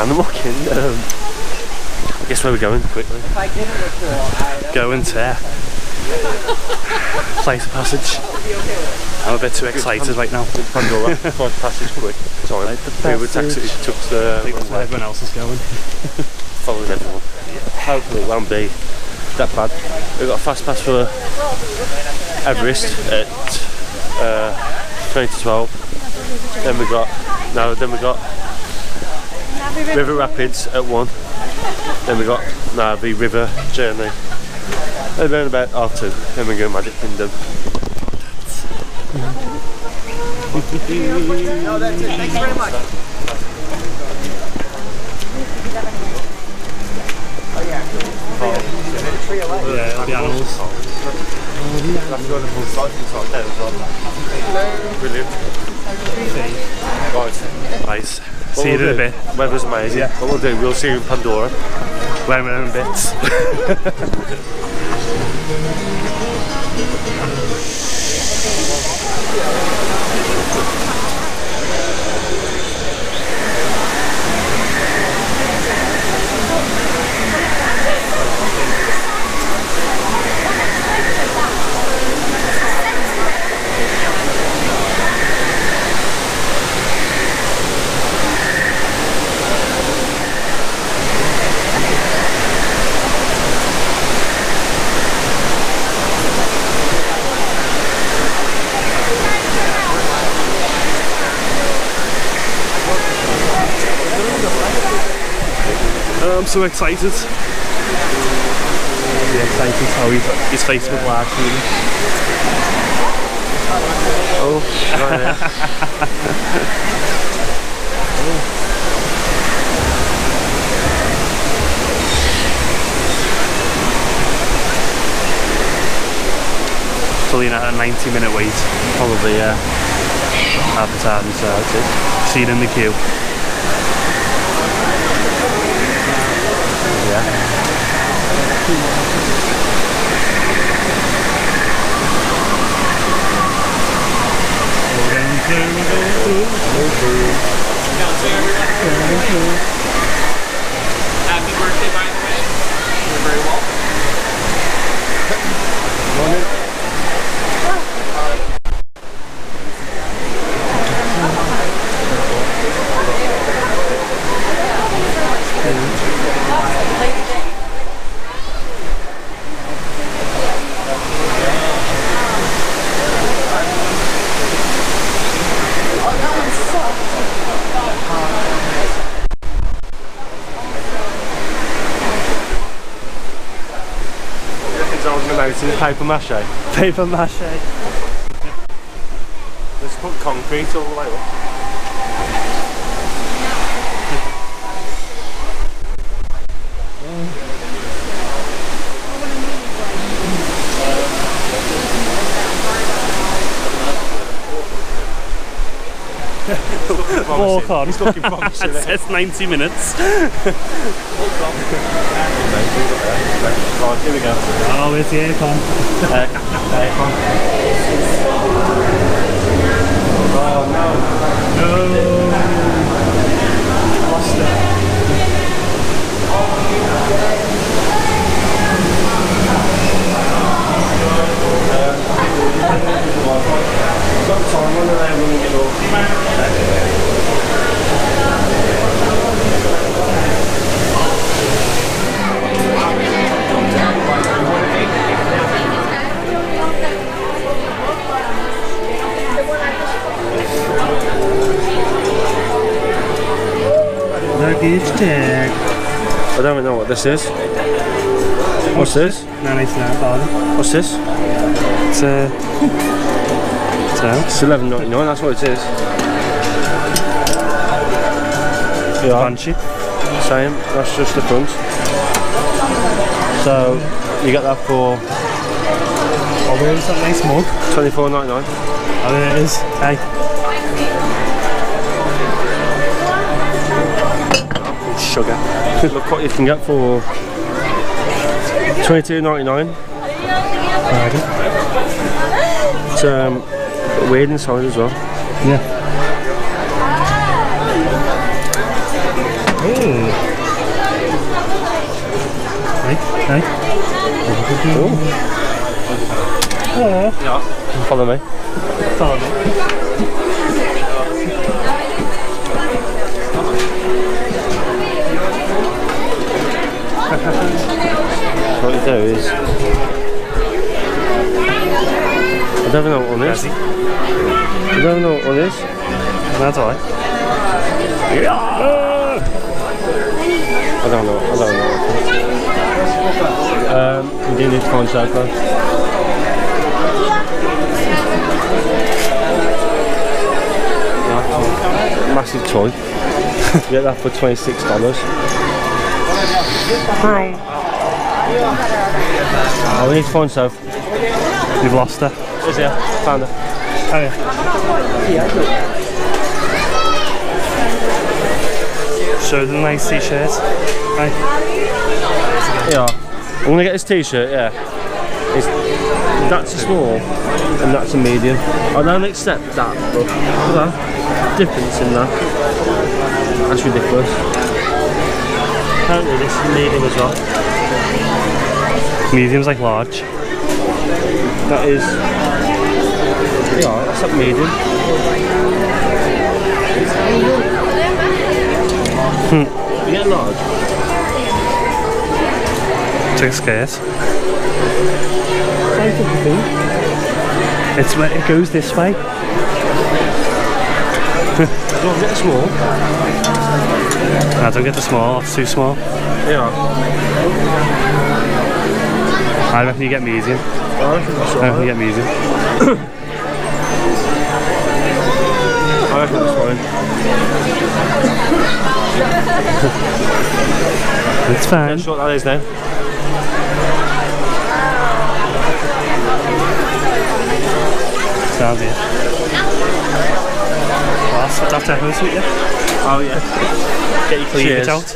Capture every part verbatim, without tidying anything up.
animal kingdom. Guess where we're going quickly? Going to Flight of Passage. I'm a bit too excited right now. Pandora, Flight of Passage quick. Sorry, like we were taxi took the. I think that's where everyone else is going. Following everyone. Hopefully it won't be that bad. We've got a fast pass for Everest at uh, twenty to twelve. Then we got no. Then we got River Rapids at one. Then we got no the River Journey. And then about half two. Then we go Magic Kingdom. No, that's it. Thanks very much. Oh yeah. Yeah, the animals. Brilliant. Right. Nice. See you in a bit. Weather's amazing. Yeah. What we'll do, we'll see you in Pandora. Wearing my own bits. I'm so excited. Yeah, excited how he's, his face was large. Oh, right there. Probably at a ninety minute wait. Probably, yeah. At the time, so that's it. See it in the queue. Yeah. Happy birthday, by the way. You're very welcome. Paper mache. Paper mache. Let's put concrete all the way up. Walk on. He's looking promising. It says ninety minutes. Right, here we go. Oh, it's the aircon. Uh, aircon. Oh no. No. Lost it. Got time on there when we get off. Luggage tag. I don't even know what this is. What's this? No, it's not bother. What's this? It's uh, so. It's eleven ninety-nine, that's what it is. Yeah. Punchy. Same, that's just the front. So you get that for Oh, where's that nice mug? twenty-four ninety-nine. Oh, there it is. Hey. Sugar. Look what you can get for twenty-two ninety-nine. It's um, weird inside as well. Yeah. Ooh. Hey, hey. Ooh. Oh. Yeah. Follow me. Follow me. What you do is, I don't know what one is. I don't know what one is. That's alright. Yeah. I don't know. I don't know. Um, we do need to find Soph. Massive toy. You get that for twenty-six dollars. Oh, we need to find Soph. You've lost her. Is here. Found her. Oh yeah. Show them the nice t-shirts. Hi. Yeah. I'm gonna get this t-shirt, yeah. It's, that's a small and that's a medium. I don't accept that, but look at that difference in that. That's ridiculous. Apparently this is medium as well. Medium's like large. That is, yeah, that's like medium. Hmm. You get large. It's like scarce. Same thing. It's it goes this way. Do you want to get the small? I don't get the small. It's too small. Yeah. I reckon you get medium. I reckon that's I reckon you right. get medium. I reckon that's fine. It's fine. Guess what that is now? Sounds it. Well, that's that's definitely sweet, yeah. Oh yeah. Get your cleavage Cheers. out.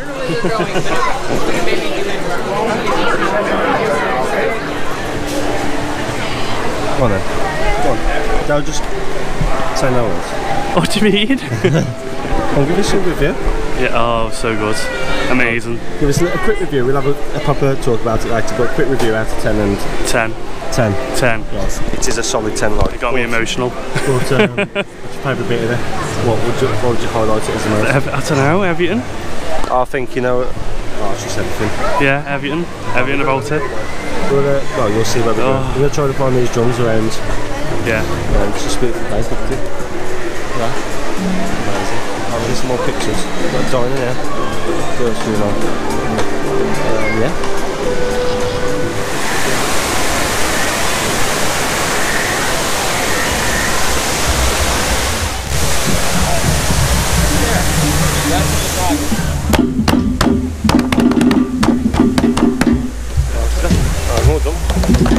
Come on then. Go on. No, just say no words. What do you mean? I'll give us a review. Yeah. Oh, so good. Amazing. Give us a, a quick review. We'll have a, a proper talk about it later. But a quick review out of ten and Ten. ten. Ten. Yes. It is a solid ten. Like It got me emotional. But um, what's your favourite bit of it? What would you What would you highlight it as the most? Ev I don't know. Everton. I think you know. Oh, it's just everything. Yeah, Everton. Everton about it. Well, uh, well, you'll see where we go. Oh. We're gonna try to find these drums around. Yeah. Um, it's just a beautiful place, look at it. Yeah. Amazing. Oh, there's some more pictures. We've got a diner there. Girls doing on. Um, yeah. Oh, more done.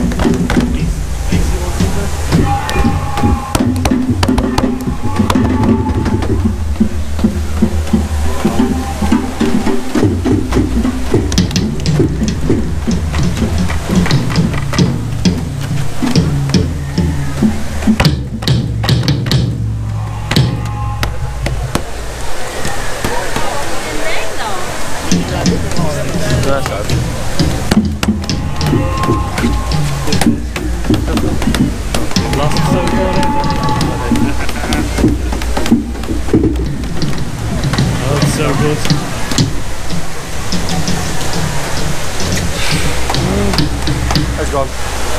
So good. It's gone.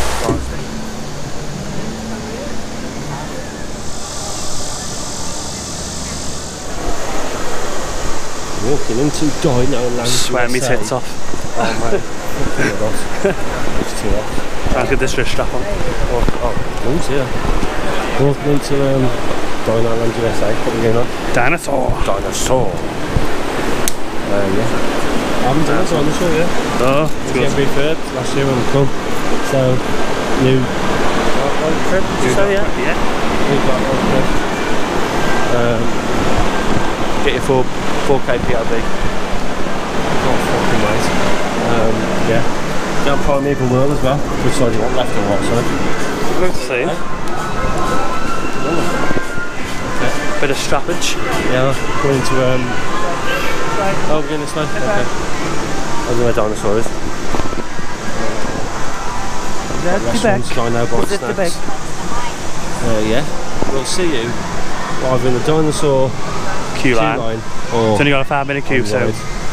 Walking into Dino Land. Swear me tits off. Oh mate, it's too hot. Try and get this wrist strap on. Oh, oh, lungs here. Walking into um, Dino Land U S A. What are we going on? Dinosaur. Dinosaur. Uh, yeah. I haven't done a dinosaur yet. Oh, it's Get good. refurbed last year when we come. So, new. What crib? Did you say yeah? Yeah. We've got one crib. Um, get your four four K P R B. Can't fucking wait. Um, yeah. Get on Primeval World as well. Which side you want, left or right side? Good to see. Okay. Bit of strappage. Yeah, going to um, Oh, we're going this way? Okay. I don't know where dinosaur is. Is that too big? Sky no bite Is it too big? Uh, yeah. We'll see you either in the dinosaur queue line, line it's or only got a five minute queue, so.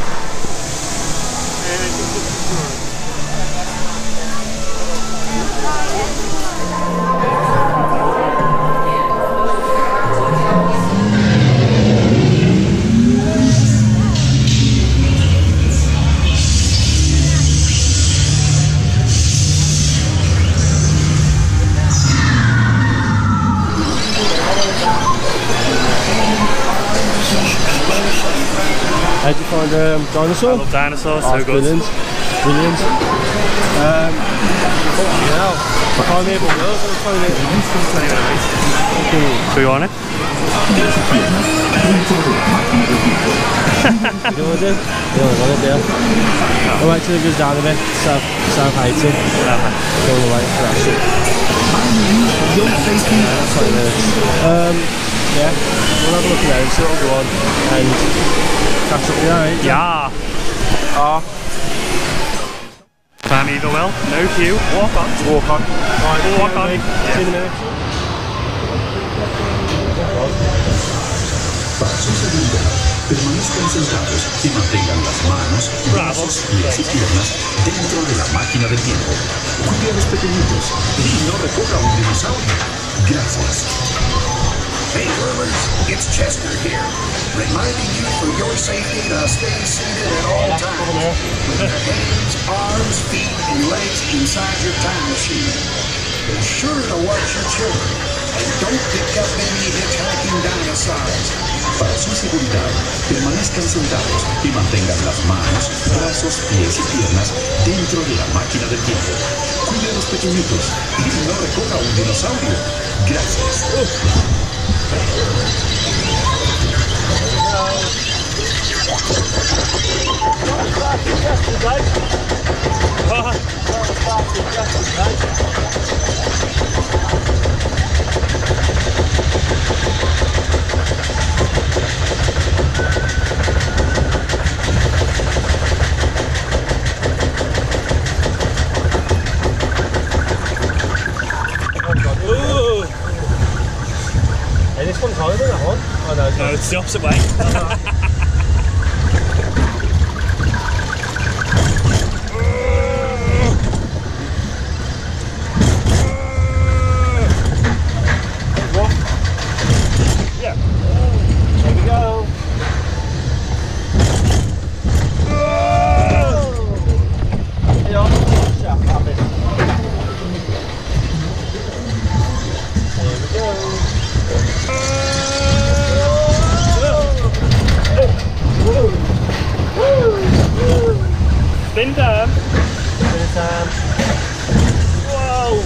How'd you find um, dinosaur? I love dinosaurs, oh, so good. Brilliant, brilliant. Um, you know, I can't hear what else I'm trying to Do you want it? You know what I do? You know what I want to do? I wait till it goes down a bit, South, South Haiti. Go all the way for that shit. Yeah, that's twenty minutes. Um, yeah, we'll have a look at it, see what'll go on, and catch up with you, right? Yeah. Ah. Time either well, no queue, walk on. Walk on. Right, walk on. See you in a minute. Para su seguridad, permanezcan sentados y mantengan las manos, brazos, pies y piernas dentro de la máquina del tiempo. Cuide a los pequeñitos y no recoja un dinosaurio. Gracias. Hey, Whirlers, it's Chester here, reminding you for your safety to stay seated at all times, with your hands, arms, feet, and legs inside your time machine. Be sure to watch your children, and don't pick up any hitchhiking dinosaurs. Para su seguridad, permanezcan sentados y mantengan las manos, brazos, pies y piernas dentro de la máquina del tiempo. Cuide a los pequeñitos y no recoja un dinosaurio. Gracias. Hey, this one's harder than that one. Oh no, it's, no, it's the opposite way. yeah. There we go. Spin time. Spin time. Whoa.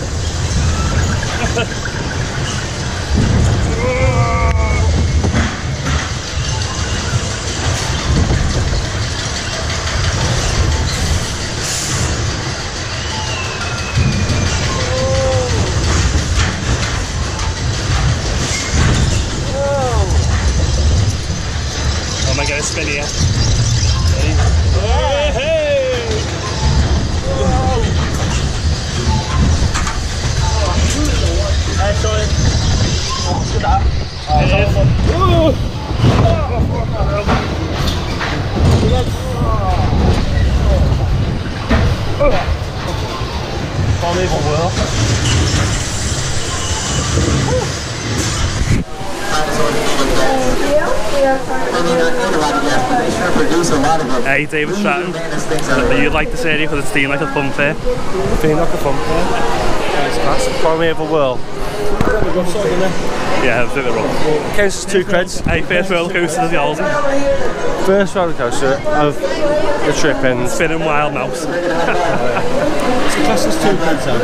Oh my god, it's spin here. Ready? Hey, hey. Whoa. Hey, sorry. Look at that. Oh, it is. Whoa. Can't even whirl. Hey, David Stratton. You'd like this area because it's themed like a fun fair. Themed like a fun fair. It's class. Can't even whirl. Yeah, it's a bit rough. Counts as two creds. Hey, first roller coaster of the Alden. First roller coaster of the trip and Spinning Wild Mouse. It's classed as two creds though.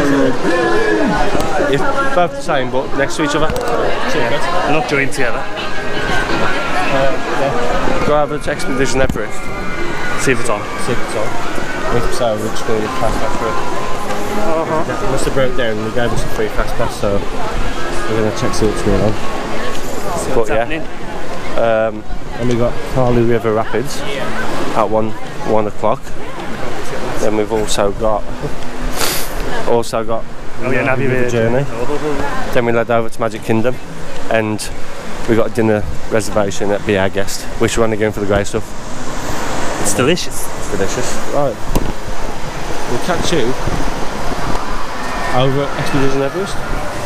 It's both the same but next to each other. Two Yeah. creds. They're not joined together. Uh, yeah. Go have an Expedition Everest. See if it's on. See if it's on. If so, we're just going to fast pass for it. Uh-huh. It must have broke down and they gave us a free fast pass, so we're going to check see what's going on. See but what's yeah, happening. Um, and we got Farley River Rapids at one one o'clock. Then we've also got also got Oh yeah, Navy River Journey. Oh. Then we led over to Magic Kingdom, and we got a dinner reservation at Be Our Guest. Wish we were only going for the grey stuff. It's delicious. It's delicious. Right. We'll catch you over at Expedition Everest.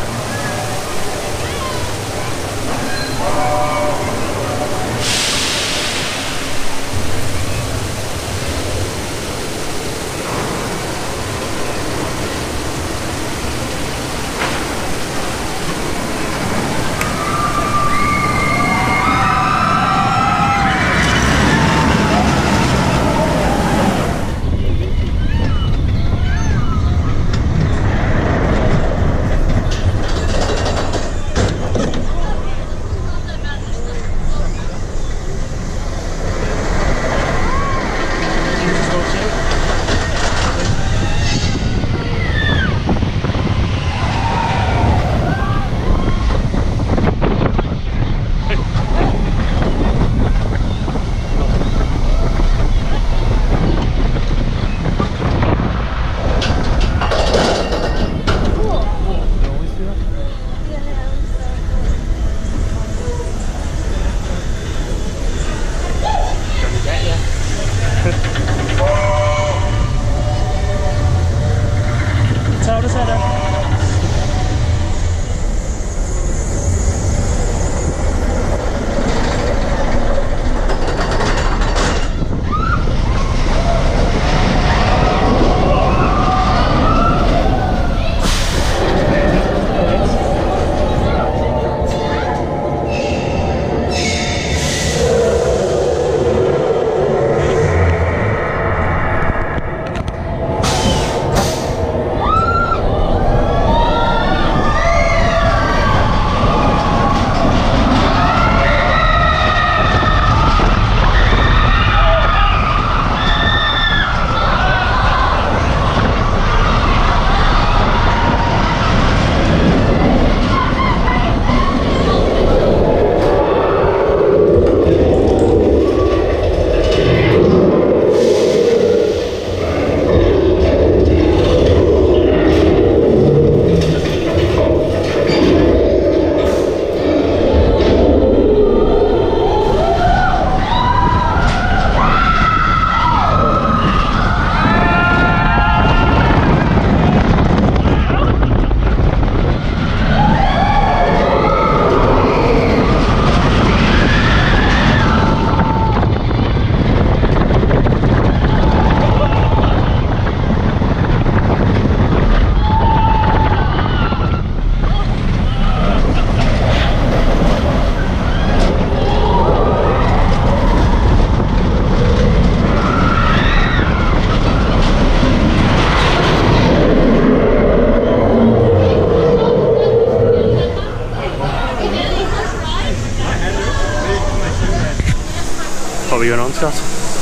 What were you on, Scott?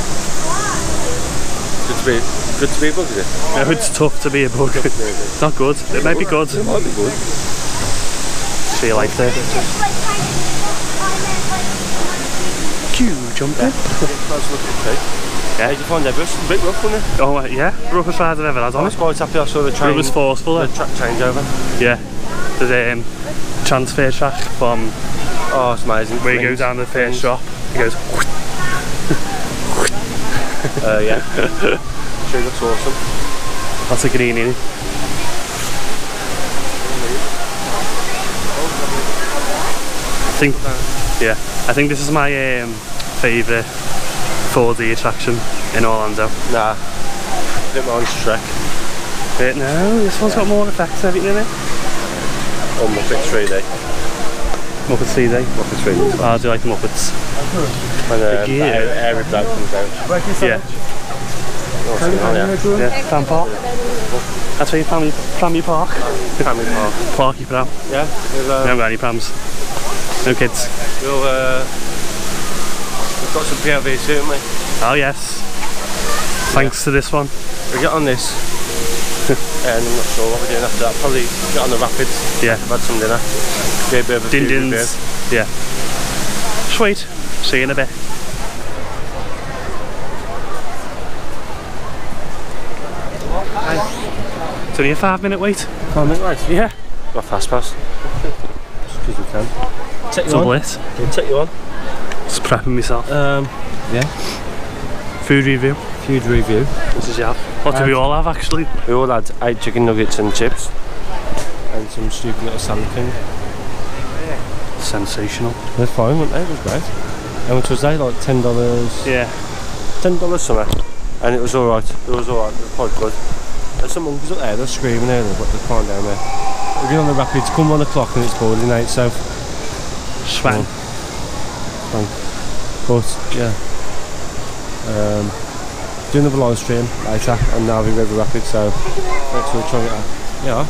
Good to be, good to be a bug, is it? No, it's tough to be a bug. It's not good. It might be good. It might be good. See you later. Q jumping. Yeah. Did you find Everest? It's a bit rough, wasn't it? Oh yeah, roughest ride I've ever had on I was it. quite happy I saw the train. It was forceful. The Though. track changeover. Yeah. There's a um, transfer track from Oh, it's amazing. where you go down the first drop. It goes. Uh, yeah. Sure looks awesome. That's a green in it. I think, yeah, I think this is my um, favourite four D attraction in Orlando. Nah. I think mine's Shrek. But no, this one's got more effects and everything in it. Or Muppet three D. Muppets three D. Muppet three D. Oh, I do like the Muppets. When uh, The gear. air, airy bloke comes out. Yeah. Awesome, oh, yeah. Yeah, Fan Park. That's where you family, family park. Family park. Park you put out. Yeah. We'll, uh, We haven't got any prams. No kids. we'll, uh, we've got some P O Vs, haven't we? Oh yes. Thanks to this one. We'll get on this. And I'm not sure what we're doing after that. Probably get on the rapids. Yeah. I've had some dinner. Be a bit of a Din food dins. review. Yeah. Sweet. See you in a bit. Hi. It's only a five minute wait. Five minute wait? Yeah. Got fast pass. Just because we can. Take you Double on. it. We'll take you on. Just prepping myself. Um, yeah. Food review. Food review. What did you have? What do we all have actually? We all had eight chicken nuggets and chips. And some stupid little salad king. Sensational. They're fine, weren't they? It was great. How much was they? Like ten dollars? Yeah. ten dollars something. And it was alright. It was alright. It was quite good. There's some monkeys up there, they're screaming there, but they're fine down there. We're going on the rapids, come one o'clock and it's boiling out, so... Swan. Swan. But, yeah. Um, do another live stream later on Navi River Rapids, so next we'll try and get out. Yeah.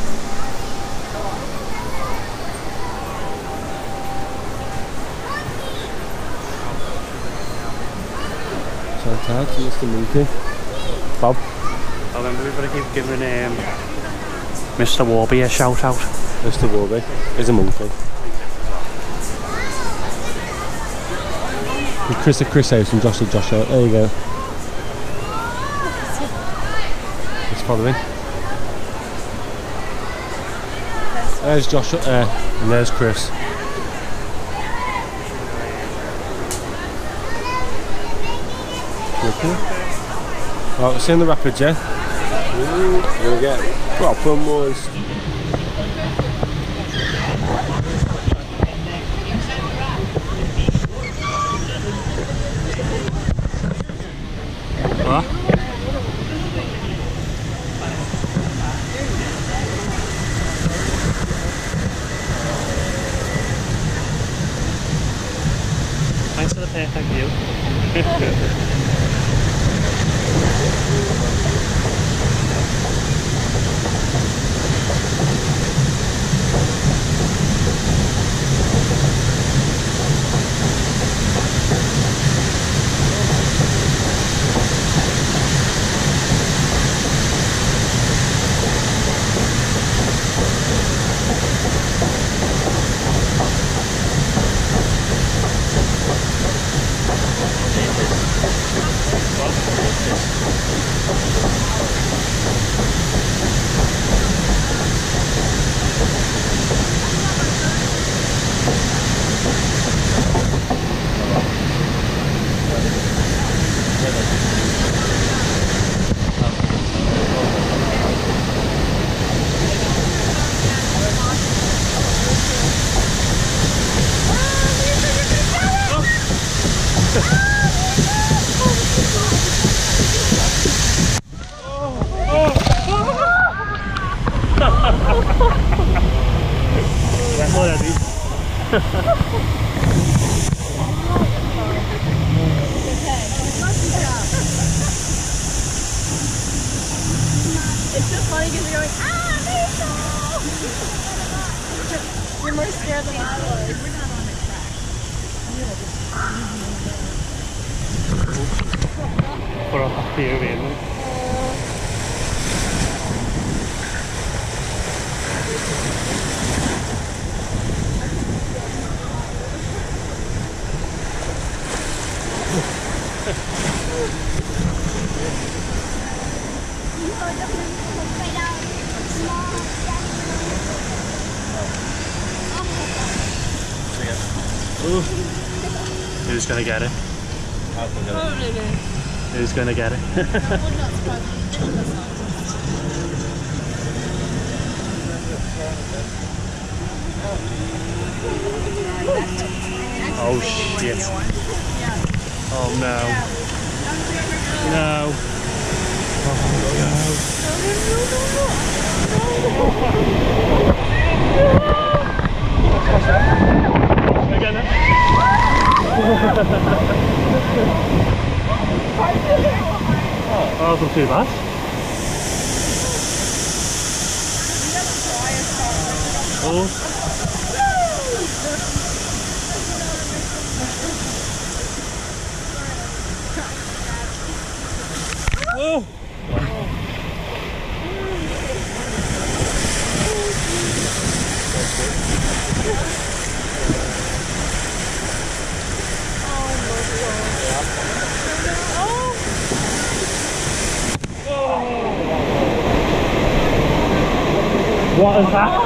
Shout out to Mister Monkey. Bob. I remember we've got to keep giving um, Mister Warby a shout out. Mister Warby is a monkey. Chris at Chris House and Josh at Josh House. There you go. Let's follow in. There's Josh up there, and there's Chris. Okay. Right, we're seeing the rapids, yeah? Ooh, we're gonna get proper moist. What? Thanks for the perfect view. It's so funny because you're going, ah, Rachel! You're more scared than I was. We're not on the track. For a happy event. Ooh. Who's gonna get it? Who's gonna get it? Oh shit. Oh no. No. Again. Oh, that's not too bad. Oh. Oh. Oh What is that?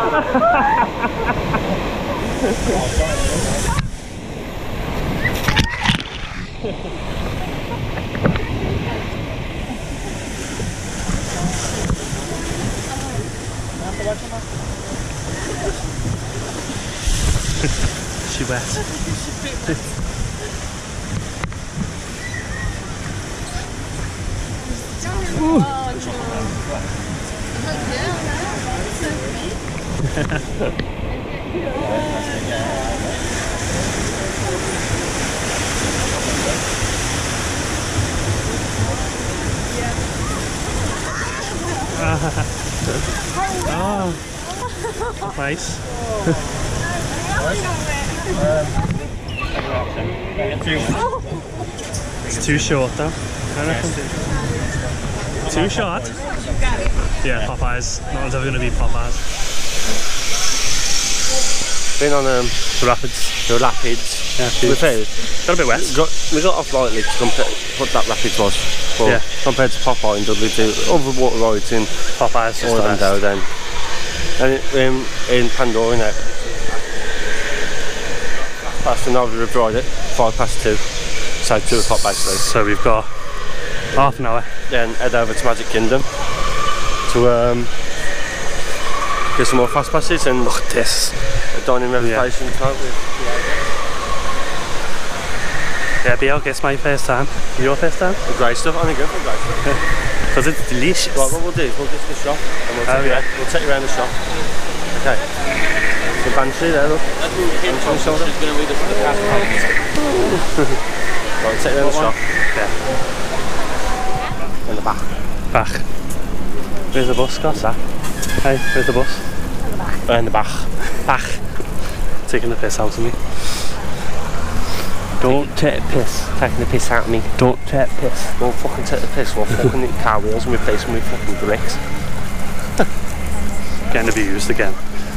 She wet. Oh, nice. It's too short though. I reckon. Too short? Yeah, Popeyes. No one's ever going to beat Popeyes. Been on um, the rapids. The rapids. Yeah, to be fair, got a bit wet. We got, we got off lightly to compare what that rapids was. But yeah. Compared to Popeye and Dudley, to other water rides in Popeyes just Orlando then. And um, in Pandora now. Past an hour we've ride it, five past two. So two o'clock basically. So we've got half an hour. Then head over to Magic Kingdom to um, get some more fast passes and look at this. A dining reservation, yeah. can't we? Yeah, B L, guess my first time. Your first time? The great stuff, I think go for the great stuff. Because it's delicious. Right, what we'll do is we'll get to the shop and we'll take, oh, you, yeah. around, we'll take you around the shop. Okay. The banshee there, look. Banshee on the shoulder. Right, we'll take you around the shop. Yeah. In the back. Back. Where's the bus, Scott? That. Hey, where's the bus? Uh, in the back. Back. Taking the piss out of me. Don't take the piss. Taking the piss out of me. Don't take the piss. Don't fucking take the piss. We'll fucking hit car wheels and replace them with fucking bricks. Getting abused again.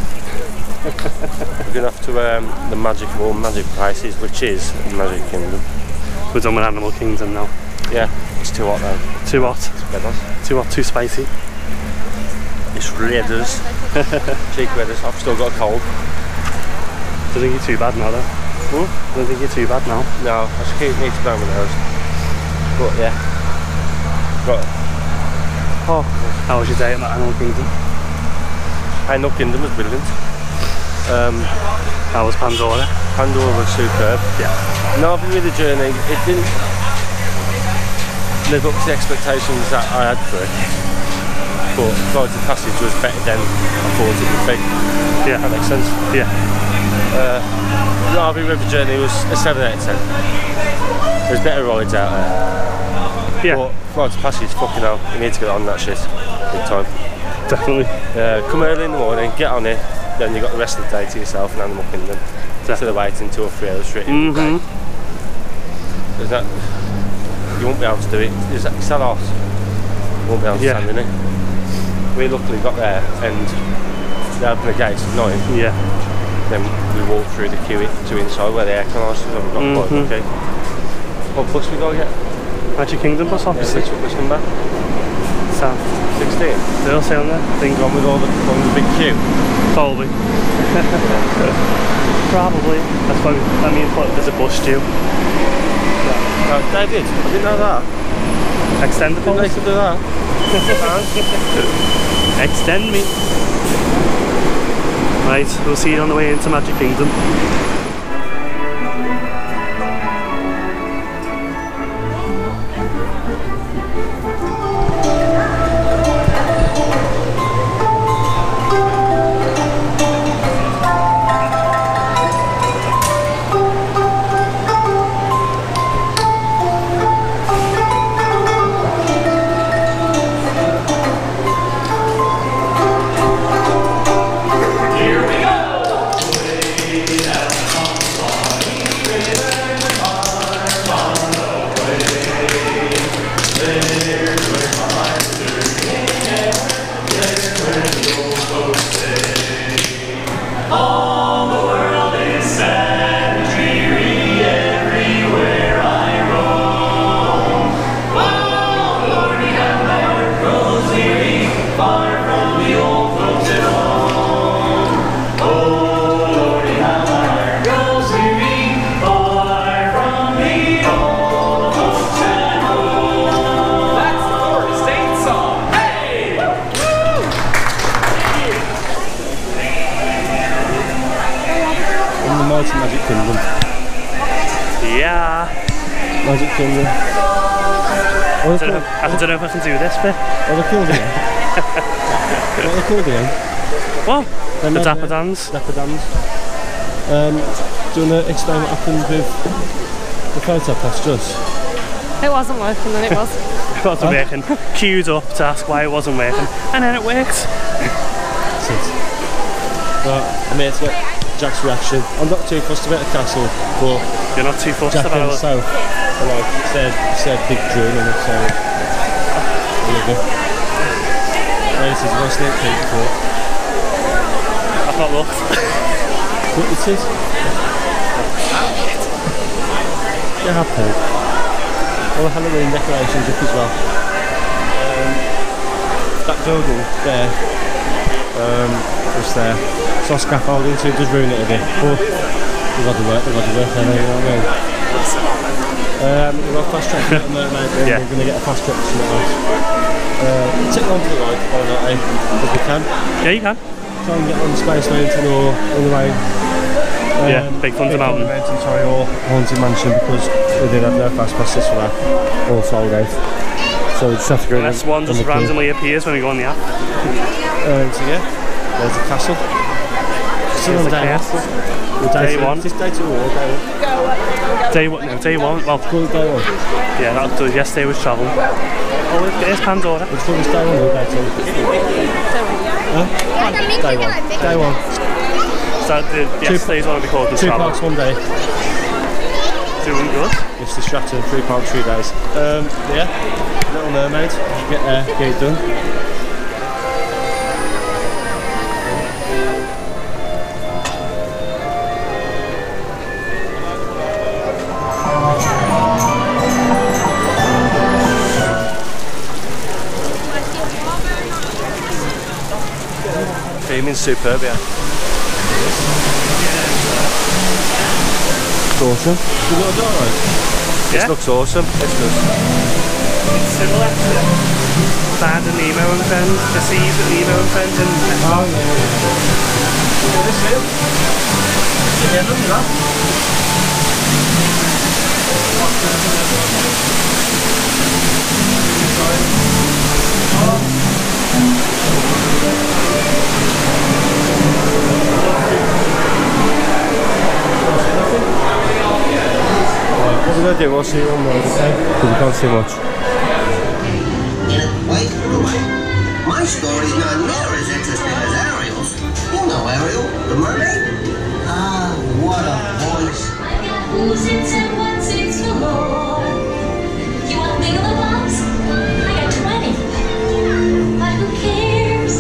We're going off to um, the magic of all magic places, which is the Magic Kingdom. We're done with Animal Kingdom now. Yeah, it's too hot though. Too hot. It's better. Too hot, too spicy. It's redders. Cheeky redders. I've still got a cold. I don't think you're too bad now though. Hmm? I don't think you're too bad now. No, I just keep need to blow my nose. But yeah. But, oh, how was your day at Animal Kingdom? Animal Kingdom was brilliant. Um, how was Pandora? Pandora was superb. Yeah. Nothing with the journey. It didn't live up to the expectations that I had for it. But Flight of Passage was better than I thought it would be. Yeah. That makes sense? Yeah. Uh, the R V River Journey was a seven out of ten. There's better rides out there. Yeah. But Flight of Passage, fucking hell, you need to get on that shit. Big time. Definitely. Uh, come early in the morning, get on it, then you've got the rest of the day to yourself in Animal Kingdom. Instead of waiting two or three hours straight in the day. There's that, you won't be able to do it. It's that hot. You won't be able to yeah. stand in it. We luckily got there and they opened the gates at nine. Yeah. Then we walked through the queue to inside where the air conditioners are. We got mm-hmm. quite lucky. What bus we got to get? Magic Kingdom bus, obviously. Yeah, which number? So, sixteen. They'll say on there. Thing on with all the, all the big queue. Probably. Probably. That's why. I mean, there's a bus due. Yeah. No, they did. I didn't know that. Extend the bus. They could do that. Extend me. Right, we'll see you on the way into Magic Kingdom. Far from the old folks at home. ride to Magic Kingdom? Yeah. Magic Kingdom. I don't, know, I don't know if I can do this bit. What are they called again? What are they called again? What? They're The not, Dapper uh, Dans. Dapper Dans. Um, do you want to explain what happened with the photo postures? It wasn't working, then it was. It wasn't working. Queued up to ask why it wasn't working, and then it worked. That's it. Right, I'm here to get Jack's reaction. I'm not too fussed about the castle, but You're not too fussed Jack and about it. Soph are like, said, said big drill in it, so I love it. Right, this is my sneak peek before. I've not looked. What it is? Yeah, happy. All the Halloween decorations up as well. Um, that building there, um, just there. It's not scaffolding, so it does ruin it a bit. But they've got to work, they've got to work, you know what I mean? Um, we've got fast track at the mermaid room, Yeah. we're going to get a fast track to something else. Uh, take on to the ride, why not, eh? If we can. Yeah, you can. Try and get on the Space Mountain or on the way. Um, Yeah, Big Thunder Mountain. Mountain, sorry, or Haunted Mansion, because we did have no fast passes for that, all sold out. So we just have to go. Unless one just randomly appears when we go on the app. Um, so yeah, there's the castle. Still on the day castle. one. Day two. one. Is this day two or day one? Day one, no, day one. Well, Call it day one. yeah, that was yesterday was travel. Oh, there's Pandora. Would you call this day one or day two? Huh? Day one. Day one. So the yesterday's one will be called the Two travel. parks, one day. Doing good. It's the Stratton, three parks, three days. Um, yeah, Little Mermaid. Get there, get it done. Theming's superb, yeah. It's awesome. You got a door right? Yeah. This looks awesome. This does. It's similar to Finding Nemo and Friends, the seas with Nemo and Friends in Oh yeah. Yeah, this is it. Yeah, look at that. What we're going to do, we'll see you on the road, okay? Because we can't see much. Wait, wait. My story's not near as interesting as Ariel's. You know Ariel, the mermaid? Ah, what a voice. Who's into what's it's for more? You want big of a box? I got twenty. But who cares?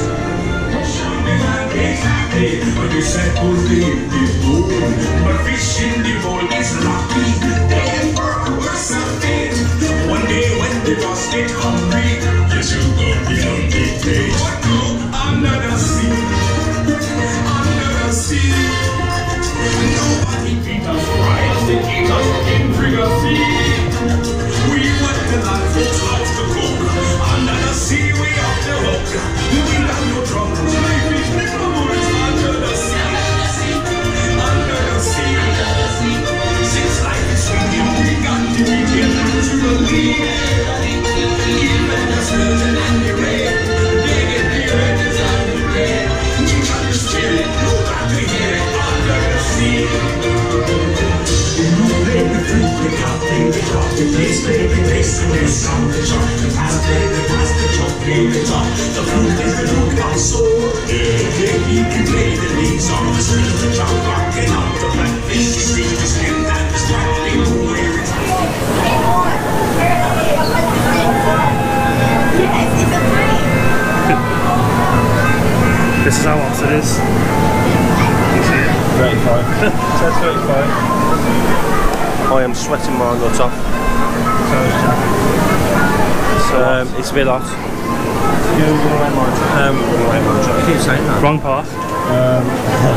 You said good leave the boom, but fish in the bowl is lucky. They were something. One day when the boss get hungry, you should go beyond the day. But no, under the sea, under the sea. Nobody feed us right, they eat us in free. We want the life folks loves to cook. Under the sea, we have the hook. We have no trouble. Life is never under the sea. Under the sea. Since life is swinging, we got to be getting to the lead. Even the sturgeon and the red, they get the earth is on the red. We got to steer it, you got to hear it under the sea. You play the flute, the cup, the top, the bass, play the bass, and the sound, the chop, the pass, play the pass, the chop, play the top. The flute is the look of soul. Yeah, he can play the lead song, the still the chop, rocking out the blackfish, the steam, the skin, and the strapping where it's This is how hot it is. You see it? thirty-five. Says thirty-five. I am sweating my nuts off. So is Jack. So, um, it's a bit hot. You're going to my Um, right, I keep saying that. Wrong part. Um,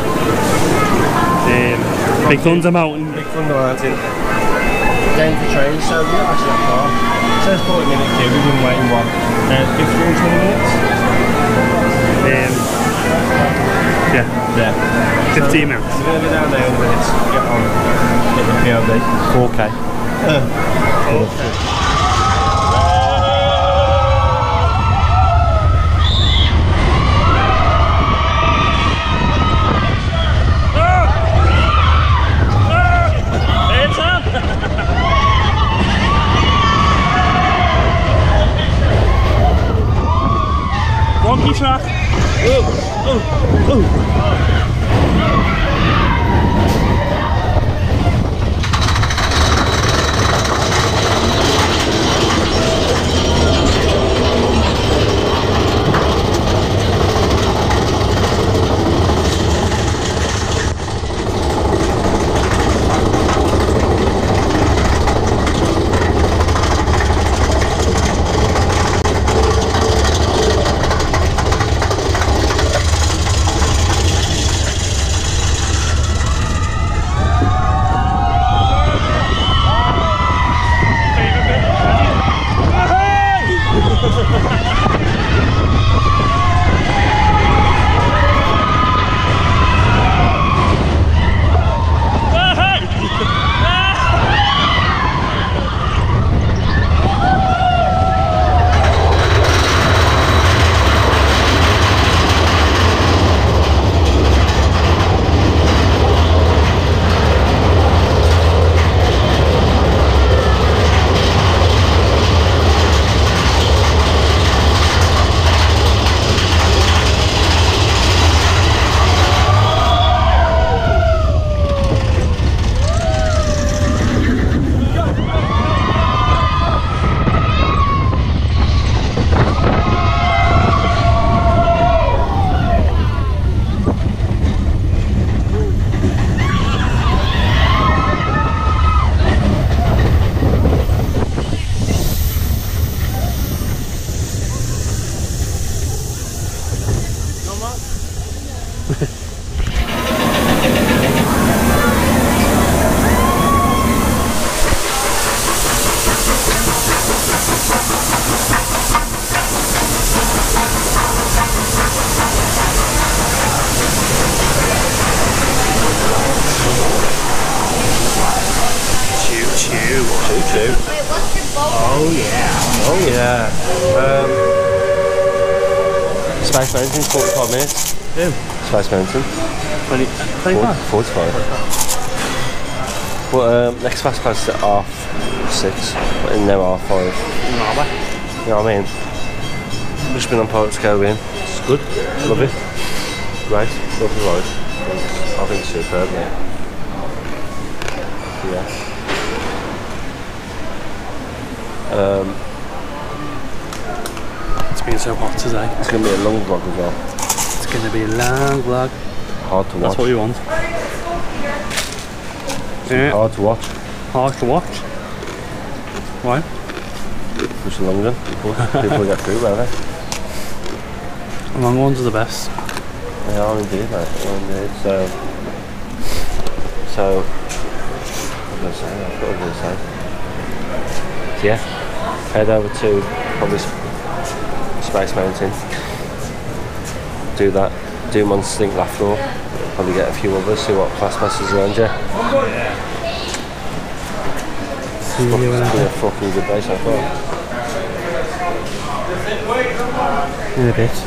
Um, Big Thunder Mountain. Big Thunder Mountain. Going for trains, so we're not actually that far. It says forty minute queue, we've been waiting what? Uh, fifteen, twenty minutes? Um, yeah. Yeah. fifteen minutes. We're going to go down there in a minute to get on get the P O V. four K. Uh, okay. Wonky track. Oh, oh, oh. Choo-choo. Oh yeah. Oh yeah. Um, Space Mountain, forty-five minutes. Yeah. Space Mountain. twenty, twenty-five? forty-five. But um, next fast pass is at half six, and now half five. No, you know what I mean? Just been on Pirates Go in. It's good. Love it. Great. Love the ride. I think it's superb, mate. Yeah. Um, it's been so hot today. It's going to be a long vlog as well. It's going to be a long vlog. Hard to watch. That's what you want. Yeah. Hard to watch. Hard to watch. Why? Push a long one. People, people get through, won't they? The long ones are the best. They are indeed, mate. They are indeed. So, so, what was I going to say? I forgot what I was going to say. So yeah, head over to probably Space Mountain. Do that. Do Monster Think Laugh Floor. Probably get a few others. See what class passes around you. Yeah. See it's you been a fucking good day so far. In a bit.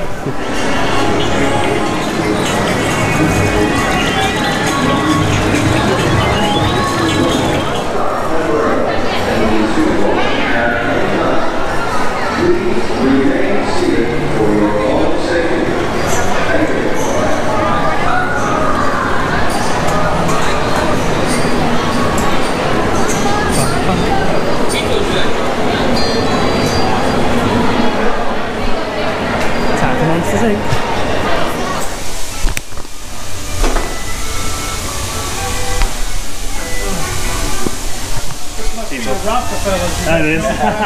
Time for Monsters Incorporated. There it is.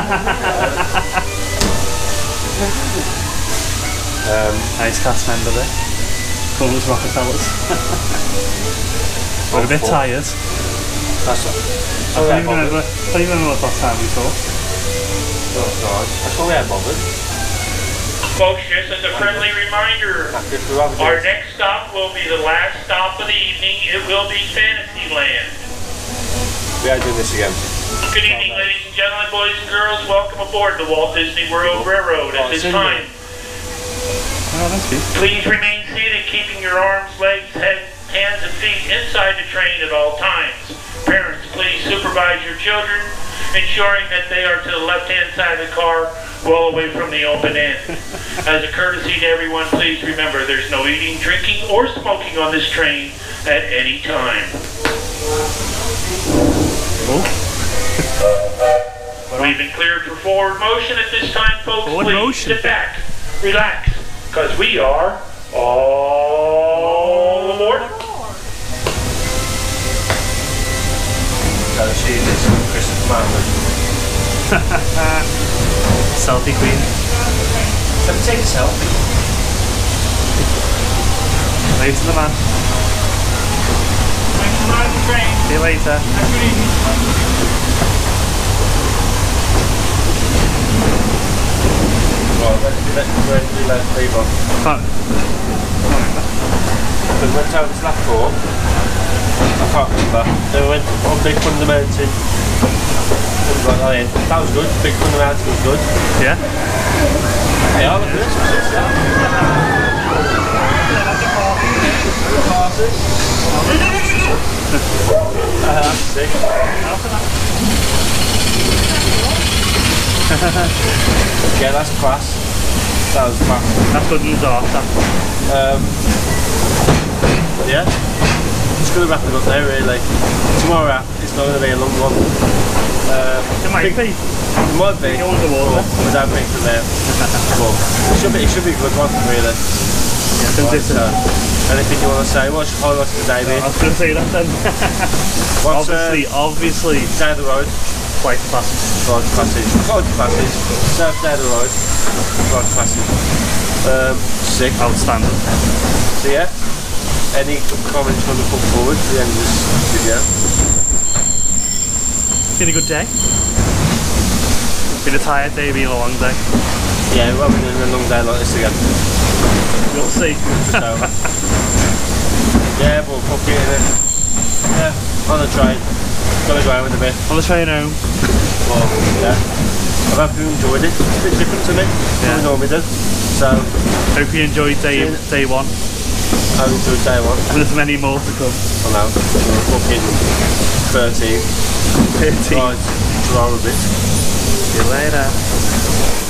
um, nice cast member there. Colours Rockefellers. We're a bit tired. That's I don't even remember, I don't even remember what time we saw. Oh god, I thought we had bothered. Folks, just as a friendly reminder, our next stop will be the last stop of the evening. It will be Fantasyland. We are doing this again. Good evening, ladies and gentlemen, boys and girls. Welcome aboard the Walt Disney World Railroad. At this time, please remain seated, keeping your arms, legs, head, hands, and feet inside the train at all times. Parents, please supervise your children, ensuring that they are to the left-hand side of the car, well away from the open end. As a courtesy to everyone, please remember there's no eating, drinking, or smoking on this train at any time. We've been cleared for forward motion at this time, folks. Forward please motion. sit back, relax, because we are all aboard. So she is Christmas Commandment. Selfie queen. Let me take a selfie. Wave to the man. Thanks for riding the train. See you later. Have a good evening. Well, let's do that. We're going to do that leave on. Can't. We went out this last tour. I can't remember. Then we went on Big Fun of the Mountain. That was good. Big Fun of the Mountain was good. Yeah? Yeah, look at this. That's sick. Yeah, that's class. That was class. That's good news after. Um, yeah, just going to wrap it up there really. Tomorrow it's not going to be a long one. Uh, It might be. It might be. Go underwater. We don't think from there. But it should be, it should be a good one really. Yeah, Right, so, anything you want to say? What's your highlights of the day, I was going to say that then. What's, obviously, uh, obviously, Day of the Road? quite classic. Right passage. Right passage. Surf Day of the Road. Right passage. Um, sick. Outstanding. So yeah, any comments you want to put forward to the end of this video? Been a good day. Been a tired day, been a long day. Yeah, we'll be doing a long day like this again. We'll see. So, yeah, but we'll get in it. Yeah, on the train. Gotta go home in a bit. On the train home. Well, yeah. I hope you enjoyed it. It's a bit different to me Yeah. than we normally do. So, Hope you enjoyed day day one. I enjoyed day one. And there's many more to come. I know. We're fucking thirteen. thirteen. Right, draw a bit. See you later.